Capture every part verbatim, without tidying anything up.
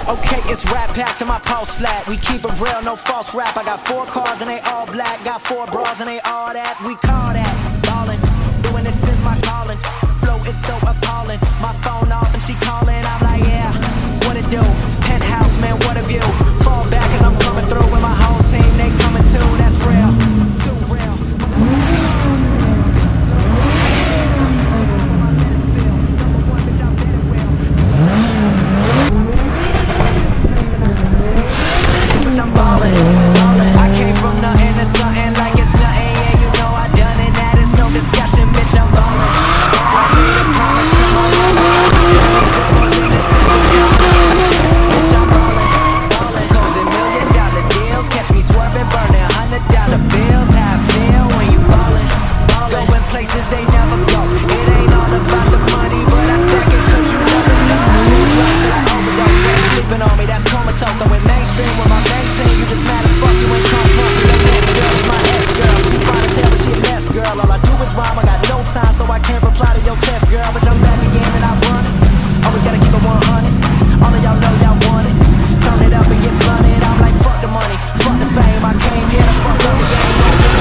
Okay, it's rap pack to my pulse flat. We keep it real, no false rap. I got four cars and they all black. Got four bras and they all that. We call that ballin'. Doing this is my calling. Flow is so appalling. My phone off and she calling. I'm like, yeah, what it do? Penthouse, man, what a view. Fall back as I'm coming through with my whole team. They coming too, that's real. Too real. I'm ballin', ballin'. I came from nothing to something like it's nothing. Yeah, you know I done it. That is no discussion, bitch. I'm ballin'. I made a promise to my mama. Bitch, I'm ballin', ballin'. Closing million dollar deals. Catch me swerving, burning hundred dollar bills. How I feel when you ballin', ballin'. Going places they never go. It ain't all about the money, but I stack it 'cause you never know. Right till I overdose. When sleeping on me, that's comatose. I went mainstream with my main team. You just mad as fuck, you ain't come close. Your next girl is my ex-girl. She fine as hell, but she a mess, girl. All I do is rhyme, I got no time, so I can't reply to your test, girl. But I'm back again and I run it. Always gotta keep it one hundred. All of y'all know y'all want it. Turn it up and get blunted. I'm like, fuck the money, fuck the fame. I came here to fuck up the game.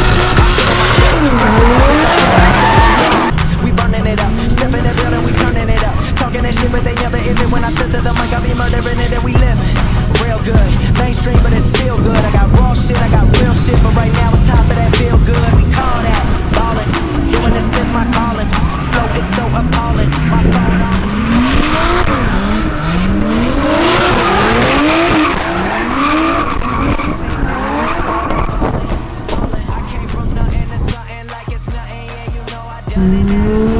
We burning it up, step in the building, we turning it up. Talking that shit, but they never hit it. When I sit to the mic, I be murdering it and we living real good. Mainstream, but it's still good. I got raw shit, I got real shit, but right now it's time for that feel good. We call that ballin'. Doing this is my calling. Flow is so appalling. My phone off and she I came from nothing to something like it's nothing. Yeah, you know I done it. That is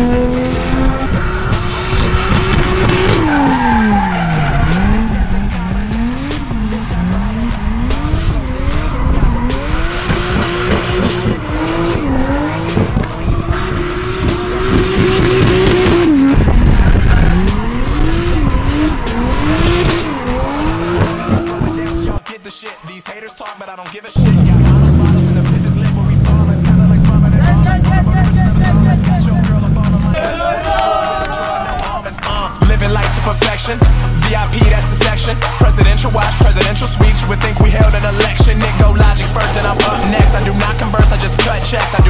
V I P, that's the section. Presidential watch, presidential speech. You would think we held an election. Nick go logic first, and I'm up next. I do not converse, I just cut checks. I